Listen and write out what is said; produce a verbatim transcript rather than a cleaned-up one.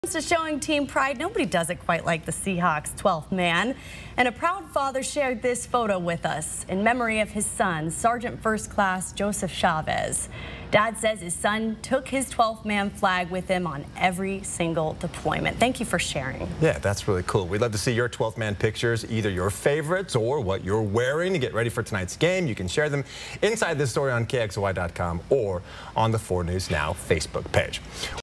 To showing team pride, nobody does it quite like the Seahawks twelfth man. And a proud father shared this photo with us in memory of his son, Sergeant First Class Joseph Chavez. Dad says his son took his twelfth man flag with him on every single deployment. Thank you for sharing. Yeah, that's really cool. We'd love to see your twelfth man pictures, either your favorites or what you're wearing to get ready for tonight's game. You can share them inside this story on K X O Y dot com or on the four News Now Facebook page.